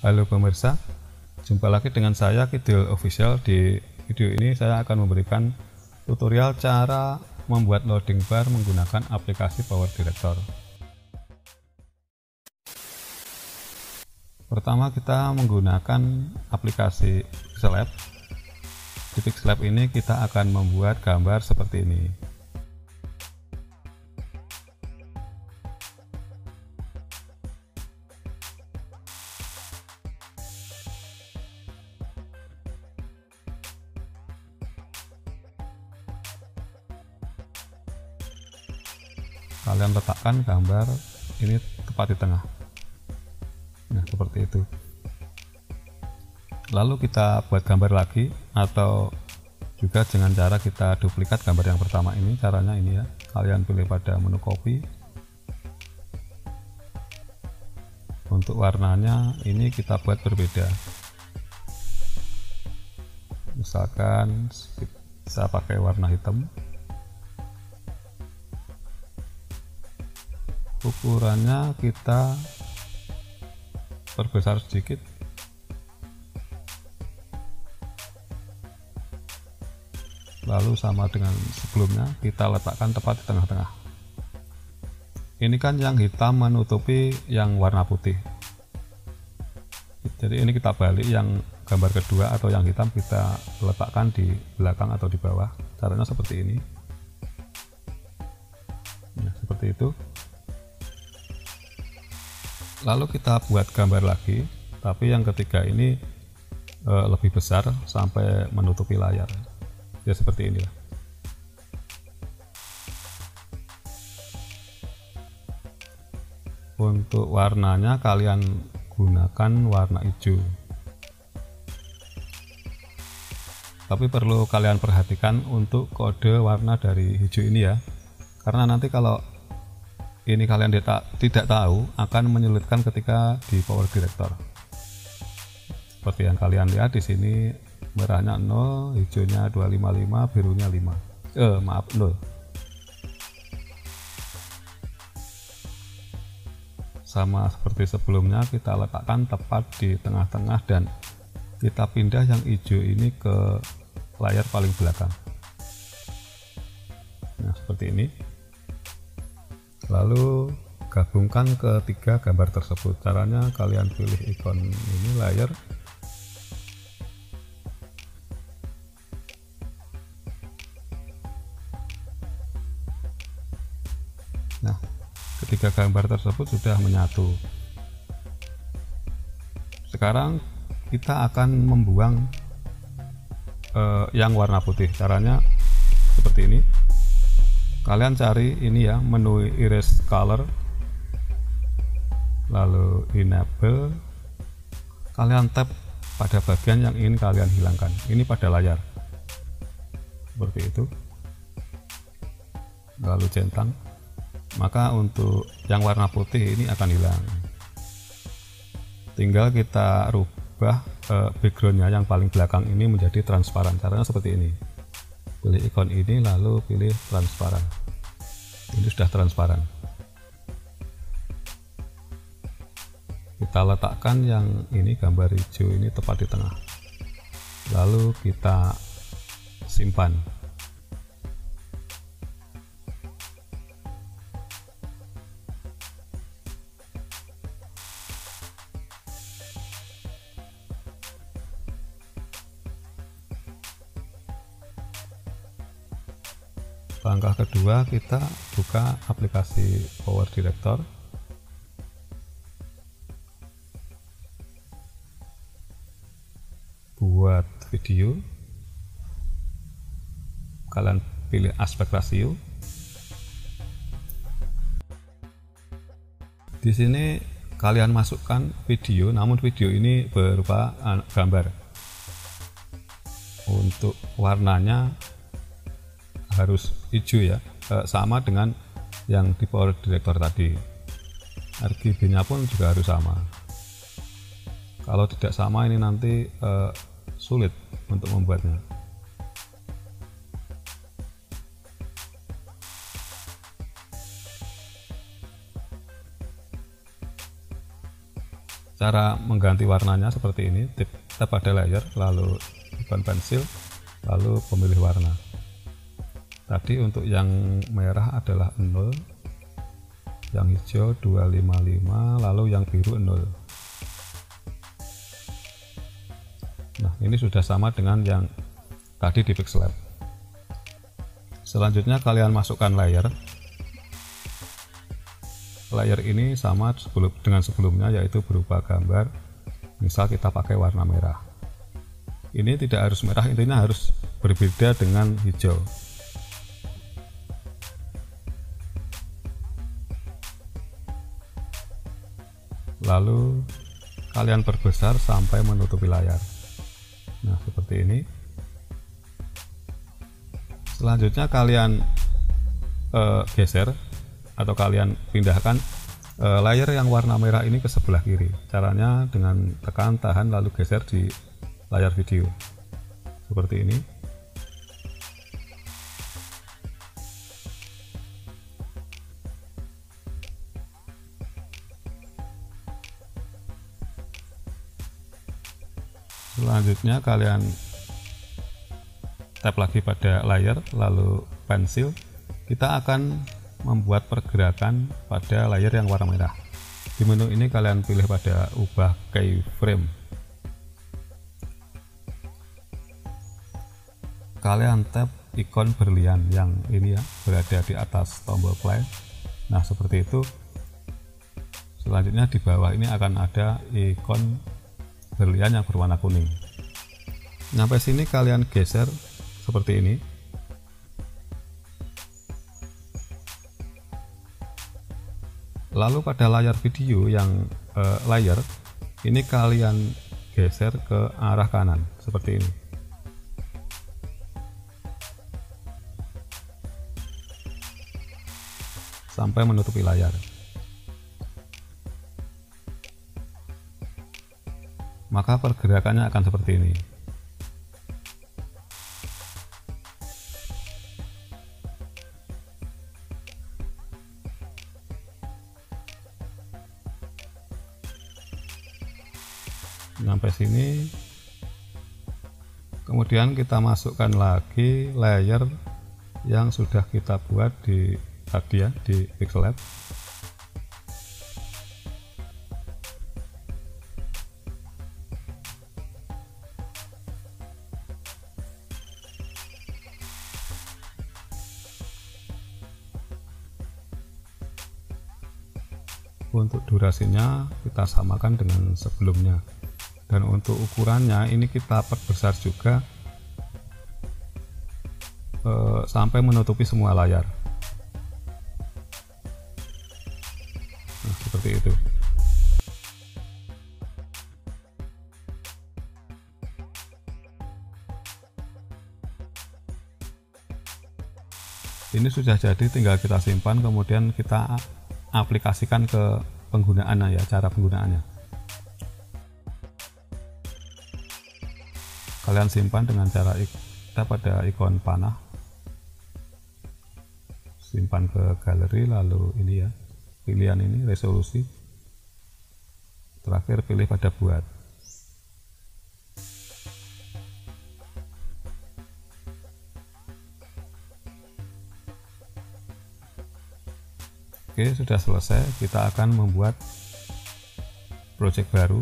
Halo pemirsa, jumpa lagi dengan saya Kidul Official. Di video ini saya akan memberikan tutorial cara membuat loading bar menggunakan aplikasi Power Director. Pertama kita menggunakan aplikasi Pixel Lab. Di Pixel Lab ini kita akan membuat gambar seperti ini. Kalian letakkan gambar ini tepat di tengah. Nah, seperti itu. Lalu kita buat gambar lagi, atau juga dengan cara kita duplikat gambar yang pertama ini. Caranya ini ya, kalian pilih pada menu copy. Untuk warnanya ini kita buat berbeda. Misalkan saya pakai warna hitam. Ukurannya kita perbesar sedikit, lalu sama dengan sebelumnya kita letakkan tepat di tengah-tengah. Ini kan yang hitam menutupi yang warna putih, jadi ini kita balik, yang gambar kedua atau yang hitam kita letakkan di belakang atau di bawah. Caranya seperti ini. Nah, seperti itu. Lalu kita buat gambar lagi, tapi yang ketiga ini lebih besar sampai menutupi layar. Ya seperti inilah. Untuk warnanya kalian gunakan warna hijau. Tapi perlu kalian perhatikan untuk kode warna dari hijau ini ya. Karena nanti kalau ini kalian tidak tahu, akan menyulitkan ketika di Power Director. Seperti yang kalian lihat di sini, merahnya 0, hijaunya 255, birunya 5. Maaf, 0. Sama seperti sebelumnya, kita letakkan tepat di tengah-tengah dan kita pindah yang hijau ini ke layar paling belakang. Nah, seperti ini. Lalu gabungkan ketiga gambar tersebut. Caranya kalian pilih ikon ini, layar, nah ketiga gambar tersebut sudah menyatu. Sekarang kita akan membuang yang warna putih. Caranya seperti ini. Kalian cari ini ya, menu erase color, lalu enable, kalian tap pada bagian yang ingin kalian hilangkan. Ini pada layar seperti itu, lalu centang, maka untuk yang warna putih ini akan hilang. Tinggal kita rubah backgroundnya yang paling belakang ini menjadi transparan. Caranya seperti ini. Pilih ikon ini lalu pilih transparan. Ini sudah transparan. Kita letakkan yang ini, gambar hijau ini tepat di tengah. Lalu kita simpan. Langkah kedua, kita buka aplikasi Power Director. Buat video, kalian pilih aspek ratio. Di sini kalian masukkan video, namun video ini berupa gambar. Untuk warnanya harus hijau ya, sama dengan yang di Power Director tadi. RGB-nya pun juga harus sama. Kalau tidak sama ini nanti sulit untuk membuatnya. Cara mengganti warnanya seperti ini, tap pada layer, lalu ikon pensil, lalu pemilih warna. Tadi untuk yang merah adalah 0, yang hijau 255, lalu yang biru 0. Nah, ini sudah sama dengan yang tadi di Pixellab. Selanjutnya kalian masukkan layer. Layer ini sama dengan sebelumnya, yaitu berupa gambar. Misal kita pakai warna merah. Ini tidak harus merah, intinya harus berbeda dengan hijau. Lalu kalian perbesar sampai menutupi layar. Nah, seperti ini. Selanjutnya kalian geser atau kalian pindahkan layar yang warna merah ini ke sebelah kiri. Caranya dengan tekan tahan lalu geser di layar video seperti ini. Selanjutnya kalian tap lagi pada layar lalu pensil. Kita akan membuat pergerakan pada layar yang warna merah. Di menu ini kalian pilih pada ubah keyframe. Kalian tap ikon berlian yang ini ya, berada di atas tombol play. Nah, seperti itu. Selanjutnya di bawah ini akan ada ikon berlian yang berwarna kuning. Sampai sini kalian geser seperti ini. Lalu pada layar video yang layar ini kalian geser ke arah kanan seperti ini. Sampai menutupi layar. Maka pergerakannya akan seperti ini. Sampai sini. Kemudian kita masukkan lagi layer yang sudah kita buat di tadi ya, di Pixellab. Untuk durasinya kita samakan dengan sebelumnya, dan untuk ukurannya ini kita perbesar juga sampai menutupi semua layar. Nah, seperti itu. Ini sudah jadi, tinggal kita simpan, kemudian kita aplikasikan ke penggunaannya ya, cara penggunaannya. Kalian simpan dengan cara kita pada ikon panah, simpan ke galeri, lalu ini ya, pilihan ini resolusi, terakhir pilih pada buat. Oke, sudah selesai. Kita akan membuat project baru.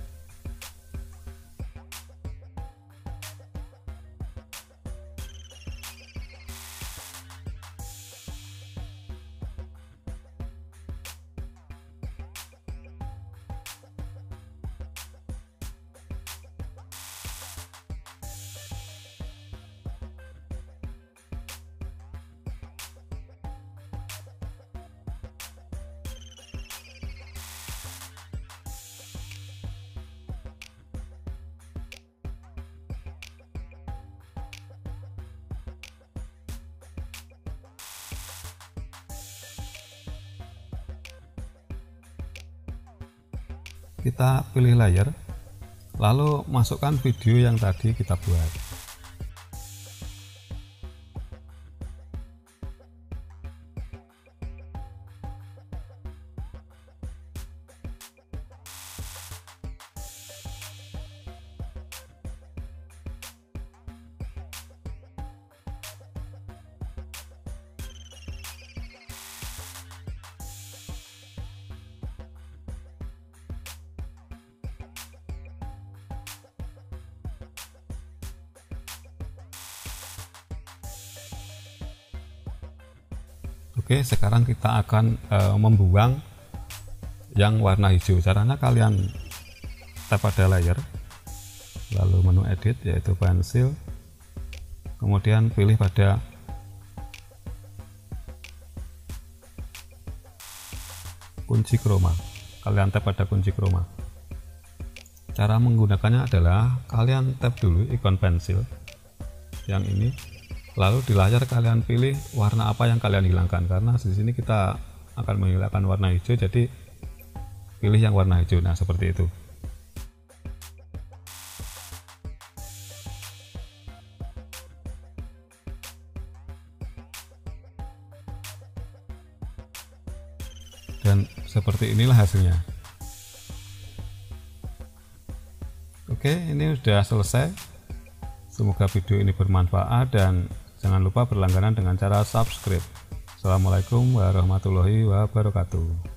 Kita pilih layer, lalu masukkan video yang tadi kita buat. Oke, sekarang kita akan membuang yang warna hijau. Caranya kalian tap pada layer, lalu menu edit yaitu pensil, kemudian pilih pada kunci chroma. Kalian tap pada kunci chroma. Cara menggunakannya adalah kalian tap dulu ikon pensil yang ini, lalu di layar kalian pilih warna apa yang kalian hilangkan, karena di sini kita akan menghilangkan warna hijau, jadi pilih yang warna hijau. Nah, seperti itu. Dan seperti inilah hasilnya. Oke, ini sudah selesai. Semoga video ini bermanfaat dan jangan lupa berlangganan dengan cara subscribe. Assalamualaikum warahmatullahi wabarakatuh.